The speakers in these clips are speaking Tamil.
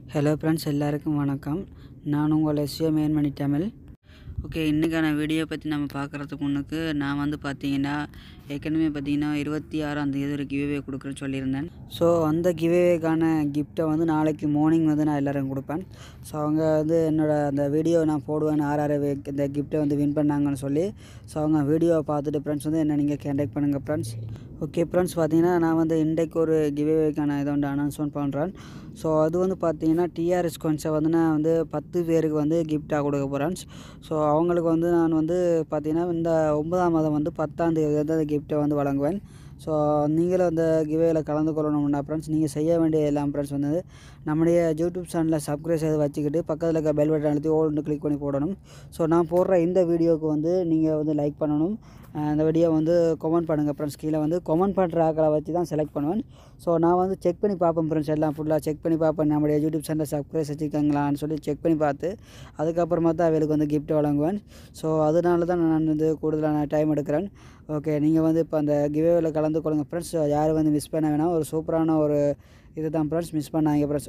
ஹலோ ஃப்ரெண்ட்ஸ், எல்லாருக்கும் வணக்கம். நான் உங்கள் எஸ்ஏ மேன்மணி தமிழ். ஓகே, இன்றைக்கான வீடியோ பற்றி நம்ம பார்க்குறதுக்கு முன்னுக்கு நான் பார்த்தீங்கன்னா ஏற்கனவே 26ஆம் தேதி ஒரு கிவ்அவே கொடுக்குறேன்னு சொல்லியிருந்தேன். ஸோ அந்த கிவ்அவேக்கான கிஃப்ட்டை நாளைக்கு மார்னிங் நான் எல்லோரும் கொடுப்பேன். ஸோ அவங்க அந்த வீடியோ நான் போடுவேன் யார் இந்த கிஃப்ட்டை வின் பண்ணாங்கன்னு சொல்லி. ஸோ அவங்க வீடியோவை பார்த்துட்டு ஃப்ரெண்ட்ஸ் என்ன நீங்கள் கான்டாக்ட் பண்ணுங்கள் ஃப்ரெண்ட்ஸ். ஓகே ஃப்ரெண்ட்ஸ், பார்த்தீங்கன்னா நான் இன்றைக்கு ஒரு கிவ்அவேக்கான இதை அனௌன்ஸ்மெண்ட் பண்ணுறேன். ஸோ அது பார்த்தீங்கன்னா டிஆர்எஸ் காயின்ஸை நான் 10 பேருக்கு கிஃப்டாக கொடுக்க போகிறேன். ஸோ அவங்களுக்கு நான் பார்த்தீங்கன்னா இந்த 9ஆம் மாதம் 10ஆம் தேதி அந்த கிஃப்ட்டை வழங்குவேன். ஸோ நீங்களும் அந்த கிவ்அவேல கலந்து கொள்ளணும்னா ஃப்ரெண்ட்ஸ், நீங்கள் செய்ய வேண்டிய எல்லாம் ஃப்ரெண்ட்ஸ் நம்முடைய யூடியூப் சேனலில் சப்ஸ்கிரைப் செய்து வச்சுக்கிட்டு பக்கத்தில் இருக்க பெல் பட்டன் அழுத்தி ஓல்னு கிளிக் பண்ணி போடணும். ஸோ நான் போடுற இந்த வீடியோவுக்கு நீங்கள் லைக் பண்ணணும். அந்த வீடியோ கமெண்ட் பண்ணுங்கள் ஃப்ரெண்ட்ஸ். கீழே கமெண்ட் பண்ணுற ஆக்களை வச்சு தான் செலக்ட் பண்ணுவேன். ஸோ நான் செக் பண்ணி பார்ப்பேன் ஃப்ரெண்ட்ஸ், எல்லாம் ஃபுல்லாக செக் பண்ணி பார்ப்பேன். நம்முடைய யூடியூப் சேனலில் சப்ஸ்கிரைப் வச்சுருக்காங்களான்னு சொல்லி செக் பண்ணி பார்த்து அதுக்கப்புறமா தான் அவளுக்கு கிஃப்ட் வழங்குவேன். ஸோ அதனால தான் நான் கூடுதலான டைம் எடுக்கிறேன். ஓகே, நீங்கள் இப்போ அந்த கிவ்அவேல கலந்து கொள்ளுங்கள் ஃப்ரெண்ட்ஸ். யாரும் மிஸ் பண்ண வேணாம். ஒரு சூப்பரான ஒரு இது தான் ஃப்ரெண்ட்ஸ், மிஸ் பண்ணாங்க ஃப்ரெண்ட்ஸ்.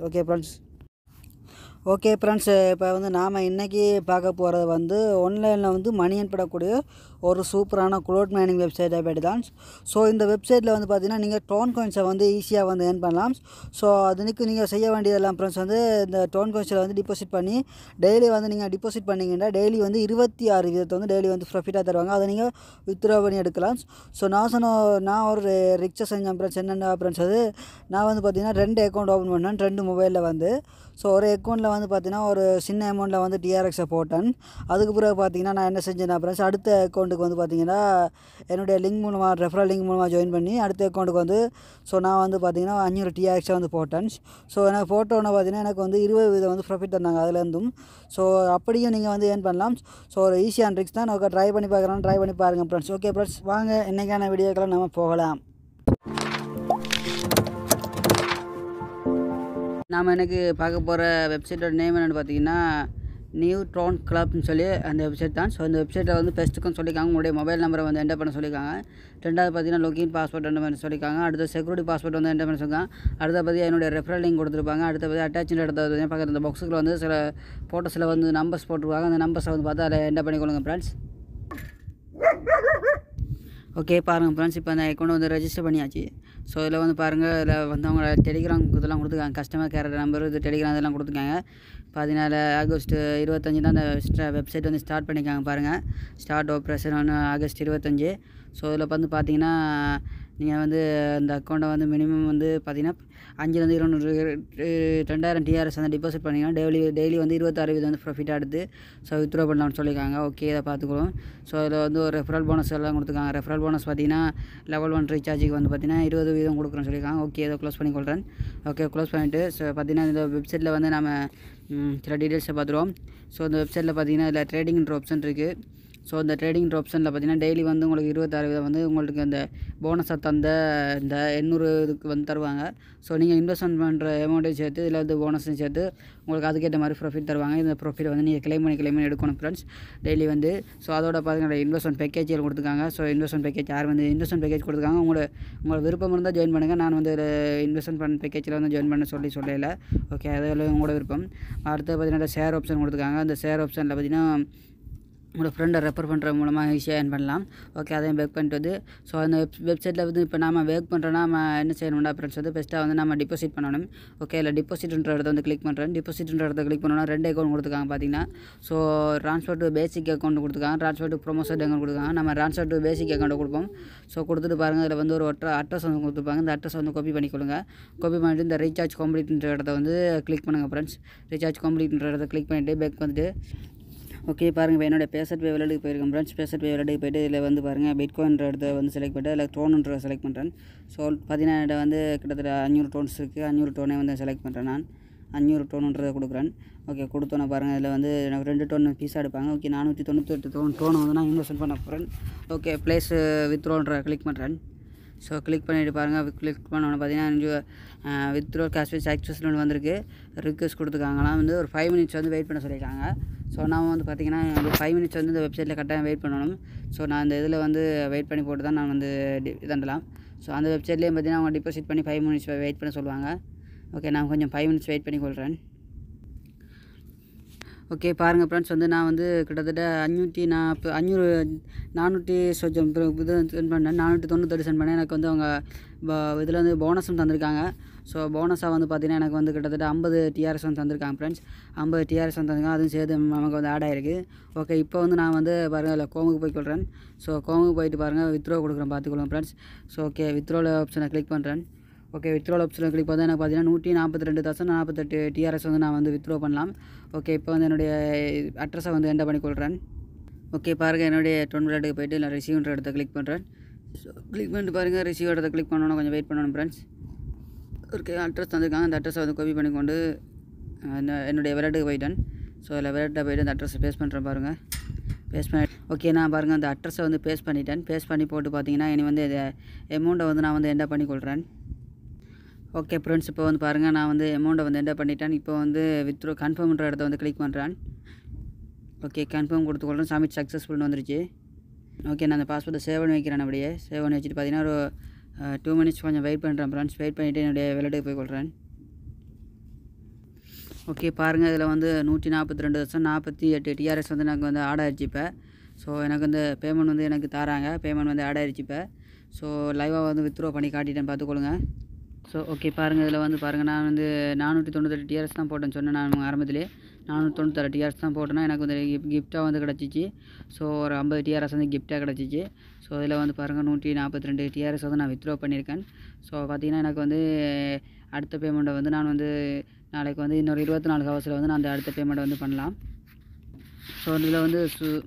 ஓகே ஃப்ரெண்ட்ஸ், இப்போ நாம் இன்றைக்கி பார்க்க போகிறது ஆன்லைனில் மணி ஏற்படக்கூடிய ஒரு சூப்பரான க்ளோட் மைனிங் வெப்சைட்டை பற்றி தான். ஸோ இந்த வெப்சைட்டில் பார்த்தீங்கன்னா நீங்கள் டோன் காயின்ஸை ஈஸியாக ஏர்ன் பண்ணலாம். ஸோ அதுக்கு நீங்கள் செய்ய வேண்டியதெல்லாம் ஃப்ரெண்ட்ஸ் இந்த டோன் காயின்ஸில் டிபாசிட் பண்ணி டெய்லி நீங்கள் டிபாசிட் பண்ணிங்கன்னா டெய்லி 26 வீதத்தை டெய்லி ப்ராஃபிட்டாக தருவாங்க. அதை நீங்கள் வித்ட்ரா பண்ணி எடுக்கலாம். ஸோ நான் ஒரு ரிக்ஸை செஞ்சேன் ஃப்ரெண்ட்ஸ். என்னென்ன ஃப்ரெண்ட்ஸ், நான் பார்த்தீங்கன்னா 2 அக்கௌண்ட் ஓப்பன் பண்ணேன், 2 மொபைலில் ஸோ ஒரு அக்கௌண்ட்டில் பார்த்தீங்கன்னா ஒரு சின்ன அமௌண்ட்டில் டிஆர்எக்ஸை போட்டேன். அதுக்கு பிறகு பார்த்தீங்கன்னா நான் என்ன செஞ்சேன்னா ஃப்ரெண்ட்ஸ், அடுத்த அக்கௌண்ட்டுக்கு பார்த்தீங்கன்னா என்னுடைய லிங்க் மூலமாக ரெஃபரல் லிங்க் மூலமாக ஜாயின் பண்ணி அடுத்த அக்கௌண்ட்டுக்கு ஸோ நான் பார்த்தீங்கன்னா 500 டிஆர்எக்ஸை போட்டேன். ஸோ எனக்கு போட்டோன்னு பார்த்தீங்கன்னா எனக்கு 20% ப்ராஃபிட் தந்தாங்க அதுலேருந்தும். ஸோ அப்படியும் நீங்கள் ஏர்ன் பண்ணலாம். ஸோ ஒரு ஈஸியான ட்ரிக்ஸ் தான். நான் ட்ரை பண்ணி பாருங்கள் ஃப்ரெண்ட்ஸ். ஓகே ஃப்ரெண்ட்ஸ், வாங்க இன்றைக்கான வீடியோக்கெல்லாம் நம்ம போகலாம். நாம் எனக்கு பார்க்க போகிற வெப்சைட்டோட நேம் என்னென்னு பார்த்தீங்கன்னா நியூ ட்ரோன் கிளப்னு சொல்லி அந்த வெப்சைட் தான். ஸோ இந்த வெப்சைட்டில் பெஸ்ட்டுக்குன்னு சொல்லியிருக்காங்க. உங்களுடைய மொபைல் நம்பரை என்டர் பண்ண சொல்லியிருக்காங்க. ரெண்டாவது பார்த்தீங்கன்னா லொகின் பாஸ்வேர்ட் என்டர் பண்ண சொல்லியிருக்காங்க. அடுத்த செக்யூரிட்டி பாஸ்வேர்ட் என்டர் பண்ண சொல்லியிருக்காங்க. அடுத்த பார்த்தீங்கன்னா என்னுடைய ரெஃபரல் லிங்க் கொடுத்துருப்பாங்க. அடுத்த பார்த்தீங்கன்னா அட்டாச் எடுத்த பக்கத்தில் இந்த பாக்ஸுக்குள்ள சில ஃபோட்டோஸில் நம்பர்ஸ் போட்டிருப்பாங்க. அந்த நம்பர்ஸை பார்த்து அதில் என்டர் பண்ணிக்கொள்ளுங்க ஃப்ரெண்ட்ஸ். ஓகே பாருங்கள் ஃப்ரெண்ட்ஸ், இப்போ அந்த அக்கௌண்ட் ரெஜிஸ்டர் பண்ணியாச்சு. ஸோ இதில் பாருங்கள், இதில் அவங்க டெலிகிராம் இதெல்லாம் கொடுத்துருக்காங்க. கஸ்டமர் கேர் நம்பர், இது டெலிகிராம் இதெல்லாம் கொடுத்துருக்காங்க. 14 ஆகஸ்ட் 25 தான் அந்த வெப்சைட் ஸ்டார்ட் பண்ணியிருக்காங்க. பாருங்கள், ஸ்டார்ட் ஆப்ரேஷன் ஆகஸ்ட் 25. ஸோ இதில் பார்த்தீங்கன்னா நீங்கள் இந்த அக்கௌண்ட்டை மினிமம் பார்த்தீங்கன்னா 5,200 2000 டிஆர்எஸ் டிபாசிட் பண்ணிங்கன்னா டெய்லி 26% ப்ராஃபிட்டாக எடுத்து ஸோ வித்ட்ரா பண்ணலாம்னு சொல்லியிருக்காங்க. ஓகே, இதை பார்த்துக்குவோம். ஸோ இதில் ஒரு ரெஃபரல் போனஸ் எல்லாம் கொடுத்துருக்காங்க. ரெஃபரல் போனஸ் பார்த்தீங்கன்னா லெவல் 1 ரீசார்ஜுக்கு பார்த்தீங்கன்னா 20% கொடுக்குறோன்னு சொல்லியிருக்காங்க. ஓகே, இதை க்ளோஸ் பண்ணிக்கொள்கிறேன். ஓகே, க்ளோஸ் பண்ணிவிட்டு ஸோ பார்த்தீங்கன்னா இந்த வெப்சைட்டில் நம்ம சில டீட்டெயில்ஸை பார்த்துருவோம். ஸோ இந்த வெப்சைட்டில் பார்த்தீங்கன்னா இதில் ட்ரேடிங்ன்ற ஆப்ஷன் இருக்குது. ஸோ இந்த ட்ரேடிங் ஆப்ஷனில் பார்த்தீங்கன்னா டெய்லி உங்களுக்கு 26% உங்களுக்கு அந்த போனஸை தந்த இந்த 800 இதுக்கு தருவாங்க. ஸோ நீங்கள் இன்வெஸ்ட்மெண்ட் பண்ணுற அமௌண்ட்டையும் சேர்த்து இதில் போனஸையும் சேர்த்து உங்களுக்கு அதுக்கேற்ற மாதிரி ப்ராஃபிட் தருவாங்க. இந்த ப்ராஃபிட் நீங்கள் கிளைம் பண்ணி எடுக்கணும் ஃப்ரெண்ட்ஸ் டெய்லி ஸோ அதோட பார்த்தீங்கன்னா இன்வெஸ்ட்மெண்ட் பேக்கேஜில் கொடுத்துருக்காங்க. ஸோ இன்வெஸ்ட்மெண்ட் பேக்கேஜ் யார் இன்வெஸ்ட்மெண்ட் பேக்கேஜ் கொடுத்துருக்காங்க. உங்களோட விருப்பம் இருந்தால் ஜாயின் பண்ணுங்கள். நான் இன்வெஸ்ட்மெண்ட் பண்ண பேக்கேஜில் ஜாயின் பண்ண சொல்லலை. ஓகே, அதில் உங்களோட விருப்பம். அடுத்து பார்த்தீங்கன்னா ஷேர் ஆப்ஷன் கொடுத்துருக்காங்க. அந்த ஷேர் ஆப்ஷனில் பார்த்தீங்கன்னா உங்களோட ஃப்ரெண்டை ரெஃபர் பண்ணுற மூலமாக ஈஸியாக ஏர்ன் பண்ணலாம். ஓகே, அதையும் பேக் பண்ணிட்டு ஸோ அந்த வெப்சைட்டில் இப்போ நம்ம பேக் பண்ணுறோன்னா நம்ம என்ன செய்யணும்னா ஃப்ரெண்ட்ஸ் பெஸ்ட்டாக நம்ம டிபாசிட் பண்ணணும். ஓகே, இல்லை டிபாசிட்ன்ற இடத்த கிளிக் பண்ணுறேன். டிபாசிட்ன்ற இடத்த கிளிக் பண்ணோன்னா 2 அக்கௌண்ட் கொடுத்துருக்காங்க பார்த்தீங்கன்னா. So transfer to basic account கொடுத்துருக்காங்க, ட்ரான்ஸ்ஃபர் டு ப்ரொமோஷன் அக்கௌண்ட் கொடுத்துருக்காங்க. நம்ம ட்ரான்ஸ்ஃபர் டு பேசிக் அக்கௌண்ட்டை கொடுப்போம். ஸோ கொடுத்துட்டு பாருங்கள், அதில் ஒரு அட்ரஸ் கொடுத்துருப்பாங்க. இந்த அட்ரஸ் காப்பி பண்ணிக்கொள்ளுங்க. காப்பி பண்ணிவிட்டு இந்த ரீசார்ஜ் கம்ப்ளீட்ன்ற இடத்த கிளிக் பண்ணுங்கள் ஃப்ரெண்ட்ஸ். ரீசார்ஜ் கம்ப்ளீட்ன்ற இடத்த கிளிக் பண்ணிவிட்டு பேக் வந்துட்டு ஓகே பாருங்கள், இப்போ என்னோட பேசட் பே விளையாட்டுக்கு போயிருக்கேன் ஃப்ரெண்ட்ஸ். பேசட் பே விளையாட்டுக்கு போய்ட்டு இதில் பாருங்கள் பிட்காயின்ற இடத்த செலக்ட் பண்ணிட்டு இல்லை ட்ரோனுன்ற செலக்ட் பண்ணுறேன். ஸோ பார்த்தீங்கன்னா என்கிட்ட கிட்டத்தட்ட 500 டோன்ஸ் இருக்குது. 500 டோனே செலக்ட் பண்ணுறேன். நான் 500 டோனுன்றதை கொடுக்குறேன். ஓகே, கொடுத்தோன்னே பாருங்கள், இதில் எனக்கு 2 டோன் பீஸாக எடுப்பாங்க. ஓகே, 498 டோனை நான் இன்வெஸ்ட் பண்ண போகிறேன். ஓகே, ப்ளேஸ் வித்ட்ரான்ற கிளிக் பண்ணுறேன். ஸோ கிளிக் பண்ணிவிட்டு பாருங்கள், கிளிக் பண்ணோன்னு பார்த்தீங்கன்னா வித்ட்ரா கேஷ் சக்ஸஸ்ஃபுல் வந்திருக்கு. ரிக்வெஸ்ட் கொடுத்துருக்காங்கன்னா ஒரு 5 மினிட்ஸ் வெயிட் பண்ண சொல்லியிருக்காங்க. ஸோ நான் பார்த்தீங்கன்னா 5 மினிட்ஸ் இந்த வெப்சைட்டில் கரெக்டாக வெயிட் பண்ணணும். ஸோ நான் இந்த இதில் வெயிட் பண்ணி போட்டு தான் நான் இதண்டலாம். ஸோ அந்த வெப்சைட்லேயும் பார்த்தீங்கன்னா அவங்க டிபாசிட் பண்ணி 5 மினிட்ஸ் வெயிட் பண்ண சொல்லுவாங்க. ஓகே, நான் கொஞ்சம் 5 மினிட்ஸ் வெயிட் பண்ணி கொள்கிறேன். ஓகே பாருங்கள் ஃப்ரெண்ட்ஸ் வந்து நான் வந்து கிட்டத்தட்ட 400 சொச்சம் இது சென்ட் பண்ணேன். 498 சென்ட் பண்ணேன். எனக்கு வந்து அவங்க இதில் வந்து போனஸும் தந்திருக்காங்க. ஸோ போனஸாக வந்து பார்த்திங்கன்னா எனக்கு வந்து கிட்டத்தட்ட 50 டிஆர்எஸ் வந்து தந்திருக்காங்க ஃப்ரெண்ட்ஸ். 50 டிஆர்எஸ் வந்து தந்திருக்காங்க. அதுவும் சேர்த்து நமக்கு வந்து ஆட் ஆகிருக்கு. ஓகே இப்போ வந்து நான் வந்து பாருங்கள் இல்லை கோமுக்கு போய்க்கொள்கிறேன். ஸோ கோமுக்கு போயிட்டு பாருங்கள் வித்ட்ரா கொடுக்குறேன் பார்த்துக்கொள்ளுங்க ஃப்ரெண்ட்ஸ். ஸோ ஓகே வித்ட்ரால் ஆப்ஷனை கிளிக் பண்ணுறேன். ஓகே வித்ட்ரால் ஆப்ஷனில் கிளிக் பண்ணால் எனக்கு பார்த்தீங்கன்னா 142,048 டிஆர்எஸ் வந்து நான் வந்து வித்ட்ரா பண்ணலாம். ஓகே இப்போ வந்து என்னுடைய அட்ரஸை வந்து என்டர் பண்ணிக்கொள்கிறேன். ஓகே பாருங்கள் என்னுடைய டொன் விளையாட்டுக்கு போய்ட்டு நான் ரிசீவ்ன்ற இடத்த கிளிக் பண்ணுறேன். ஸோ கிளிக் பண்ணிட்டு பாருங்கள் ரிசீவ் இடத்த கிளிக் பண்ணணும், கொஞ்சம் வெயிட் பண்ணணும் ஃப்ரெண்ட்ஸ். ஓகே அட்ரஸ் தந்திருக்காங்க. அந்த அட்ரஸை வந்து காப்பி பண்ணிக்கொண்டு என்னுடைய விளையாட்டுக்கு போயிட்டேன். ஸோ அதில் விளையாட்டை போய்ட்டு அந்த அட்ரஸை பேஸ்ட் பண்ணுறேன் பாருங்கள். பேஸ்ட் பண்ணி ஓகே நான் பாருங்கள் அந்த அட்ரஸை வந்து பேஸ்ட் பண்ணிட்டேன். பேஸ்ட் பண்ணி போட்டு பார்த்தீங்கன்னா இனி வந்து அமௌண்ட்டை வந்து நான் வந்து என்டர் பண்ணிக்கொள்கிறேன். ஓகே ஃப்ரெண்ட்ஸ் இப்போ வந்து பாருங்கள் நான் வந்து அமௌண்ட்டை வந்து என்டர் பண்ணிட்டேன். இப்போ வந்து வித்ட்ரா கன்ஃபார்ம்ன்ற இடத்த வந்து கிளிக் பண்ணுறேன். ஓகே கன்ஃபார்ம் கொடுத்துக்கொள்கிறேன். சப்மிட் சக்ஸஸ்ஃபுல்னு வந்துருச்சு. ஓகே நான் அந்த பாஸ்வேர்டை சேவ் பண்ணி வைக்கிறேன். அப்படியே சேவ் பண்ணி வச்சுட்டு பார்த்தீங்கன்னா ஒரு 2 மினிட்ஸ் கொஞ்சம் வெயிட் பண்ணுறேன் ஃப்ரெண்ட்ஸ். வெயிட் பண்ணிவிட்டு என்னுடைய விளையாட்டுக்கு போய் கொள்கிறேன். ஓகே பாருங்கள் இதில் வந்து 142,48 டிஆர்எஸ் வந்து எனக்கு வந்து ஆட் ஆகிடுச்சு இப்போ. ஸோ எனக்கு வந்து பேமெண்ட் வந்து எனக்கு தராங்க. பேமெண்ட் வந்து ஆட் ஆகிடுச்சு இப்போ. ஸோ லைவாக வந்து வித்ட்ரா பண்ணி காட்டிட்டேன் பார்த்துக்கொள்ளுங்க. ஸோ ஓகே பாருங்கள் இதில் வந்து பாருங்கள் நான் வந்து 498 டிஆர்எஸ் தான் போட்டேன்னு சொன்னேன். நான் ஆரம்பத்திலே 496 டிஆர்எஸ் தான் போட்டேன்னா எனக்கு வந்து கிஃப்ட்டாக வந்து கிடச்சிச்சு. ஸோ ஒரு 50 டிஆர்எஸ் வந்து கிஃப்ட்டாக கிடச்சிச்சு. ஸோ இதில் வந்து பாருங்கள் 142 டிஆர்எஸ் வந்து நான் வித்ட்ரா பண்ணியிருக்கேன். ஸோ பார்த்திங்கன்னா எனக்கு வந்து அடுத்த பேமெண்ட்டை வந்து நான் வந்து நாளைக்கு வந்து இன்னொரு 24 ஹவர்ஸில் வந்து நான் அந்த அடுத்த பேமெண்ட்டை வந்து பண்ணலாம். ஸோ இதில் வந்து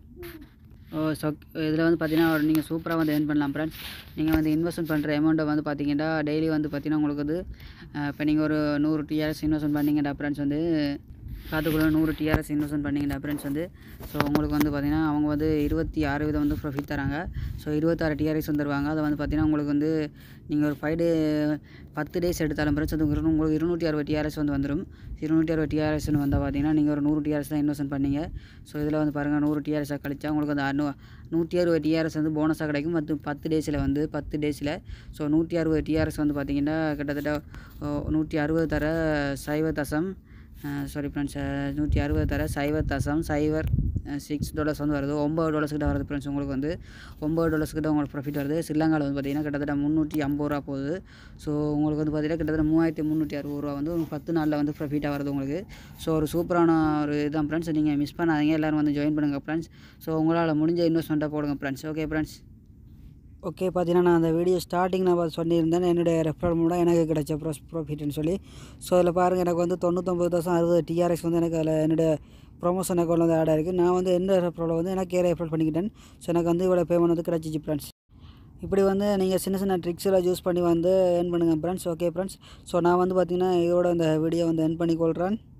இதில் வந்து பார்த்தீங்கன்னா நீங்கள் சூப்பராக வந்து ஏர்ன் பண்ணலாம் ஃப்ரெண்ட்ஸ். நீங்கள் வந்து இன்வெஸ்ட்மெண்ட் பண்ணுற அமௌண்ட்டை வந்து பார்த்தீங்கன்னா டெய்லி வந்து பார்த்தீங்கன்னா உங்களுக்கு வந்து இப்போ நீங்கள் ஒரு 100 டிஆர்எஸ் இன்வெஸ்ட்மெண்ட் பண்ணிங்கன்னா ஃப்ரெண்ட்ஸ் வந்து பார்த்துக்குள்ள 100 டிஆர்எஸ் இன்வெஸ்ட்மெண்ட் பண்ணிங்கன்னா ஃப்ரெண்ட்ஸ் வந்து ஸோ உங்களுக்கு வந்து பார்த்தீங்கன்னா அவங்க வந்து 26% வந்து ப்ராஃபிட் தராங்க. ஸோ 26 டிஆர்எஸ் வந்துருவாங்க. அதை வந்து பார்த்தீங்கன்னா உங்களுக்கு வந்து நீங்கள் ஒரு 10 டேஸ் எடுத்தாலும் ஃப்ரெண்ட்ஸ் அது உங்களுக்கு 260 டிஆர்எஸ் வந்து வந்துடும். 260 டிஆர்எஸ்ன்னு வந்தால் பார்த்தீங்கன்னா நீங்கள் ஒரு 100 டிஆர்எஸ் தான் இன்வெஸ்ட்மெண்ட் பண்ணீங்க. ஸோ இதில் வந்து பாருங்கள் 100 டிஆர்எஸாக கழிச்சா உங்களுக்கு அந்த 160 டிஆர்எஸ் வந்து போனஸாக கிடைக்கும். மற்றும் 10 டேஸில் வந்து 10 டேஸில் ஸோ 160 டிஆர்எஸ் வந்து பார்த்தீங்கன்னா கிட்டத்தட்ட 160 தர 0 சாரி ஃப்ரெண்ட்ஸ் 160 தர 0.06 டாலர்ஸ் வந்து வருது. $9 கிட்ட வருது ஃப்ரெண்ட்ஸ். உங்களுக்கு வந்து $9 கிட்ட உங்களுக்கு ப்ராஃபிட் வருது. ஸ்ரீலங்காவில் வந்து பார்த்தீங்கன்னா கிட்டத்தட்ட 350 ரூபா போகுது. ஸோ உங்களுக்கு வந்து பார்த்தீங்கன்னா கிட்டத்தட்ட 3360 ரூபா வந்து 10 நாளில் வந்து ப்ராஃபிட்டாக வருது உங்களுக்கு. ஸோ ஒரு சூப்பரான ஒரு இதுதான் ஃப்ரெண்ட்ஸ். நீங்கள் மிஸ் பண்ணாதீங்க, எல்லோரும் வந்து ஜாயின் பண்ணுங்கள் ஃப்ரெண்ட்ஸ். ஸோ உங்களால் முடிஞ்ச இன்வெஸ்ட்மெண்ட்டாக போடுங்க ஃப்ரெண்ட்ஸ். Okay friends. ஓகே பார்த்தீங்கன்னா நான் அந்த வீடியோ ஸ்டார்டிங் நான் சொல்லியிருந்தேன் என்னுடைய ரெஃபரல் மூலம் எனக்கு கிடைச்ச ப்ராஃபிட்னு சொல்லி. ஸோ அதில் பாருங்கள் எனக்கு வந்து 99,060 டிஆர்எஸ் வந்து எனக்கு அதில் என்னுடைய ப்ரொமோஷன் அக்கௌண்ட் வந்து ஆட் ஆகிருக்கு. நான் வந்து எந்த ரெஃபரலில் வந்து எனக்கு ரெஃபர் பண்ணிக்கிட்டேன். ஸோ எனக்கு வந்து இவ்வளோ பேமெண்ட் வந்து கிடச்சிச்சு ஃப்ரெண்ட்ஸ். இப்படி வந்து நீங்கள் சின்ன சின்ன ட்ரிக்ஸெல்லாம் யூஸ் பண்ணி வந்து ஏர்ன் பண்ணுங்கள் ஃப்ரெண்ட்ஸ். Okay friends. ஸோ நான் வந்து பார்த்திங்கன்னா இதோட இந்த வீடியோ வந்து ஏர்ன் பண்ணிக்கொள்கிறேன்.